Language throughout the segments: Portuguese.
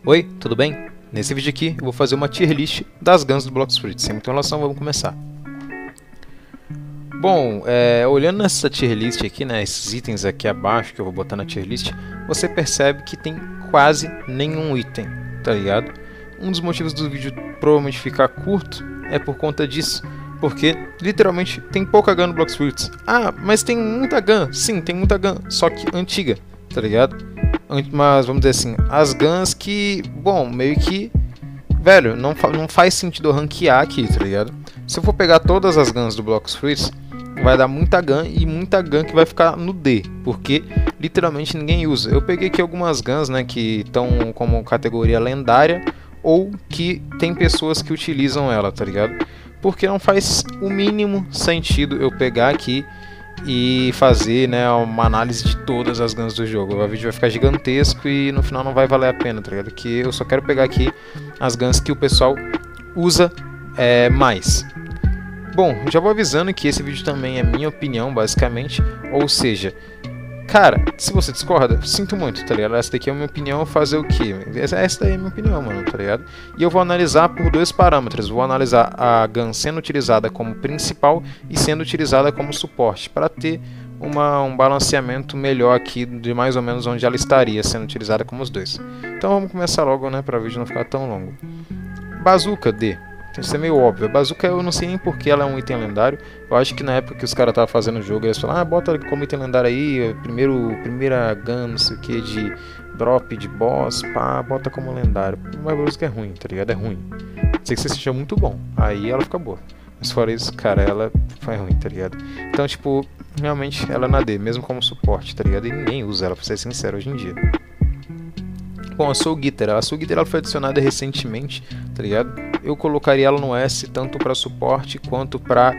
Oi, tudo bem? Nesse vídeo aqui eu vou fazer uma tier list das guns do Blox Fruit. Sem muita enrolação, vamos começar. Bom, olhando nessa tier list aqui, né, esses itens aqui abaixo que eu vou botar na tier list, você percebe que tem quase nenhum item, tá ligado? Um dos motivos do vídeo provavelmente ficar curto é por conta disso, porque literalmente tem pouca gun no Blox Fruits. Ah, mas tem muita gun, sim, tem muita gun, só que antiga, tá ligado? Mas vamos dizer assim, as guns que, bom, meio que, velho, não faz sentido eu ranquear aqui, tá ligado? Se eu for pegar todas as guns do Blox Fruits, vai dar muita gun e muita gun que vai ficar no D, porque literalmente ninguém usa. Eu peguei aqui algumas guns, né, que estão como categoria lendária ou que tem pessoas que utilizam ela, tá ligado? Porque não faz o mínimo sentido eu pegar aqui e fazer, né, uma análise de todas as guns do jogo. O vídeo vai ficar gigantesco e no final não vai valer a pena, tá ligado? Que eu só quero pegar aqui as guns que o pessoal usa mais. Bom, já vou avisando que esse vídeo também é minha opinião, basicamente. Ou seja, cara, se você discorda, sinto muito, tá ligado? Essa daqui é a minha opinião, fazer o quê? Essa daí é a minha opinião, mano, tá ligado? E eu vou analisar por dois parâmetros. Vou analisar a gun sendo utilizada como principal e sendo utilizada como suporte, para ter um balanceamento melhor aqui de mais ou menos onde ela estaria sendo utilizada como os dois. Então vamos começar logo, né, para o vídeo não ficar tão longo. Bazooka D. Isso é meio óbvio. A bazooka eu não sei nem porque ela é um item lendário. Eu acho que na época que os caras estavam fazendo o jogo, eles falaram, ah, bota como item lendário aí, primeira gun, não sei o que, de drop, de boss, pá, bota como lendário. Mas a bazooka é ruim, tá ligado? É ruim. Sei que você seja muito bom, aí ela fica boa. Mas fora isso, cara, ela foi ruim, tá ligado? Então, tipo, realmente ela é na D, mesmo como suporte, tá ligado? E ninguém usa ela, pra ser sincero, hoje em dia. Bom, a Soul Getter ela foi adicionada recentemente, tá ligado? Eu colocaria ela no S tanto para suporte quanto para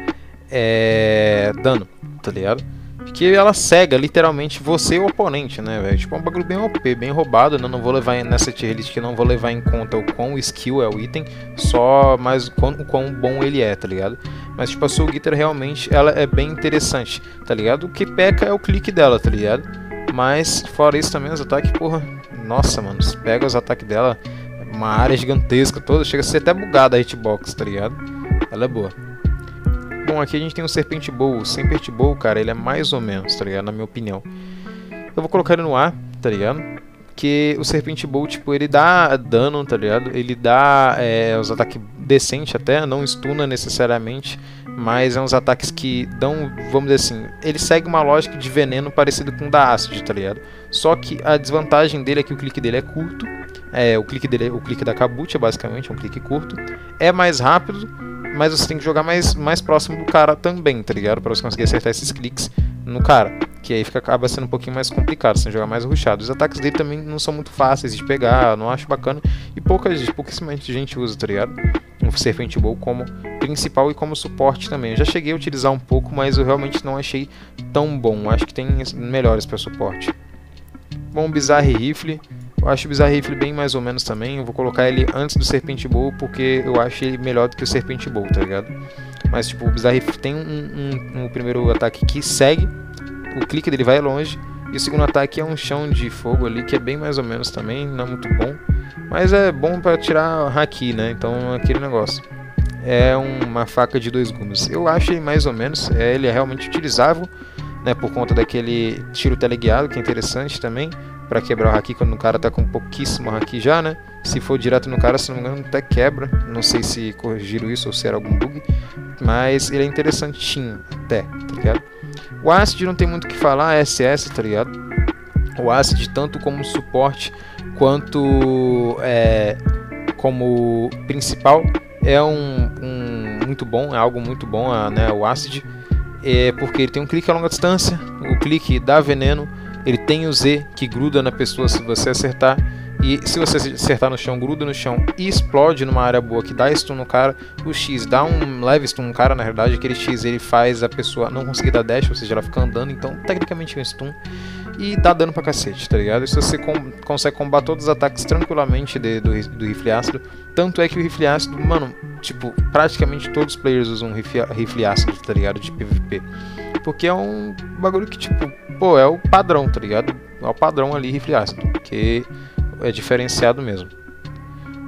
dano, tá ligado? Porque ela cega literalmente você e o oponente, né, velho? Tipo, é um bagulho bem OP, bem roubado, né? Não vou levar nessa tier list que não vou levar em conta o quão skill é o item, só mais o quão bom ele é, tá ligado? Mas tipo, a Soul Getter realmente ela é bem interessante, tá ligado? O que peca é o clique dela, tá ligado? Mas fora isso também os ataques, porra, nossa, mano, você pega os ataques dela, uma área gigantesca toda, chega a ser até bugada a hitbox, tá ligado? Ela é boa. Bom, aqui a gente tem o Serpent Bow. O Serpent Bow, cara, ele é mais ou menos, tá ligado? Na minha opinião. Eu vou colocar ele no A, tá ligado? Porque o Serpent Bow, tipo, ele dá dano, tá ligado? Ele dá os ataques decentes até, não stuna necessariamente, mas é uns ataques que dão, vamos dizer assim, ele segue uma lógica de veneno parecido com o da Acid, tá ligado? Só que a desvantagem dele é que o clique dele é curto, o clique da Kabuto, basicamente, é um clique curto, é mais rápido, mas você tem que jogar mais próximo do cara também, tá ligado? Pra você conseguir acertar esses cliques no cara, que aí acaba sendo um pouquinho mais complicado, você tem que jogar mais rushado. Os ataques dele também não são muito fáceis de pegar, não acho bacana, e pouquíssima gente usa, tá ligado? O Serpent Bow como principal e como suporte também. Eu já cheguei a utilizar um pouco, mas eu realmente não achei tão bom, acho que tem melhores para suporte. Bom, o Bizarre Rifle. Eu acho o Bizarre Rifle bem mais ou menos também. Eu vou colocar ele antes do Serpent Bow porque eu acho ele melhor do que o Serpent Bow, tá ligado? Mas tipo, o Bizarre Rifle tem um primeiro ataque que segue, o clique dele vai longe, e o segundo ataque é um chão de fogo ali que é bem mais ou menos também, não muito bom. Mas é bom pra tirar haki, né? Então aquele negócio. É uma faca de dois gumes. Eu acho ele mais ou menos, ele é realmente utilizável, né? Por conta daquele tiro teleguiado, que é interessante também, pra quebrar o haki quando o cara tá com pouquíssimo haki já, né? Se for direto no cara, se não me engano, até quebra. Não sei se corrigiram isso ou se era algum bug. Mas ele é interessantinho até, tá ligado? O Acid não tem muito o que falar, é SS, tá ligado? O Acid, tanto como suporte quanto como principal, é muito bom, é algo muito bom, né? O Acid, porque ele tem um clique a longa distância, o clique dá veneno. Ele tem o Z que gruda na pessoa se você acertar. E se você acertar no chão, gruda no chão e explode numa área boa que dá stun no cara. O X dá um leve stun no cara, na verdade. Aquele X ele faz a pessoa não conseguir dar dash, ou seja, ela fica andando. Então, tecnicamente é um stun. E dá dano pra cacete, tá ligado? E se você consegue combater todos os ataques tranquilamente do rifle ácido. Tanto é que o rifle ácido, mano, tipo, praticamente todos os players usam rifle ácido, tá ligado? De PVP. Porque é um bagulho que, tipo, pô, é o padrão, tá ligado? É o padrão ali, rifle ácido, que é diferenciado mesmo.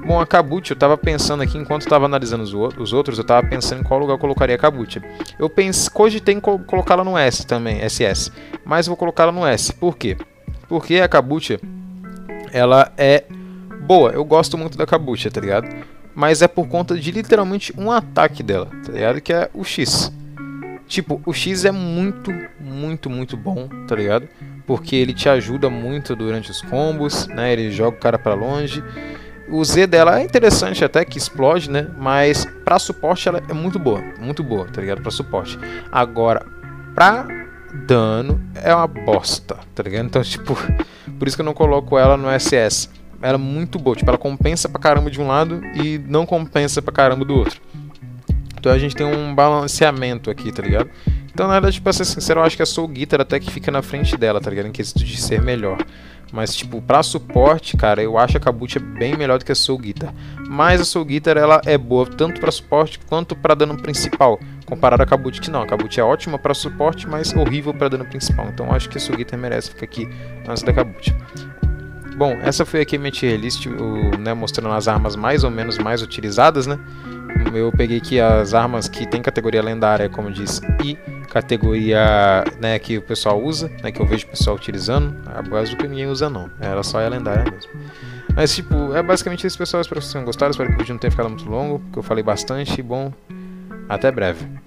Bom, a Kabuto, eu tava pensando aqui, enquanto eu tava analisando os outros, eu tava pensando em qual lugar eu colocaria a Kabuto. Eu cogitei em colocá-la no S também, SS, mas eu vou colocá-la no S. Por quê? Porque a Kabuto, ela é boa, eu gosto muito da Kabuto, tá ligado? Mas é por conta de literalmente um ataque dela, tá ligado? Que é o X. Tipo, o X é muito, muito, muito bom, tá ligado? Porque ele te ajuda muito durante os combos, né? Ele joga o cara pra longe. O Z dela é interessante até, que explode, né? Mas pra suporte ela é muito boa, tá ligado? Pra suporte. Agora, pra dano é uma bosta, tá ligado? Então, tipo, por isso que eu não coloco ela no SS. Ela é muito boa, tipo, ela compensa pra caramba de um lado e não compensa pra caramba do outro. Então a gente tem um balanceamento aqui, tá ligado? Então, na verdade, pra ser sincero, eu acho que a Soul Guitar até que fica na frente dela, tá ligado? Em quesito de ser melhor. Mas, tipo, pra suporte, cara, eu acho a Kabuto bem melhor do que a Soul Guitar. Mas a Soul Guitar, ela é boa tanto pra suporte quanto pra dano principal. Comparado à Kabuto, que não. A Kabuto é ótima pra suporte, mas horrível pra dano principal. Então, eu acho que a Soul Guitar merece ficar aqui antes da Kabuto. Bom, essa foi aqui a minha tier list, né, mostrando as armas mais ou menos mais utilizadas, né? Eu peguei aqui as armas que tem categoria lendária, como eu disse, e categoria, né, que o pessoal usa, né, que eu vejo o pessoal utilizando. A Bazooka ninguém usa não, ela só é lendária mesmo. Mas tipo, é basicamente isso, pessoal. Espero que vocês tenham gostado, espero que o vídeo não tenha ficado muito longo, porque eu falei bastante. E bom, até breve.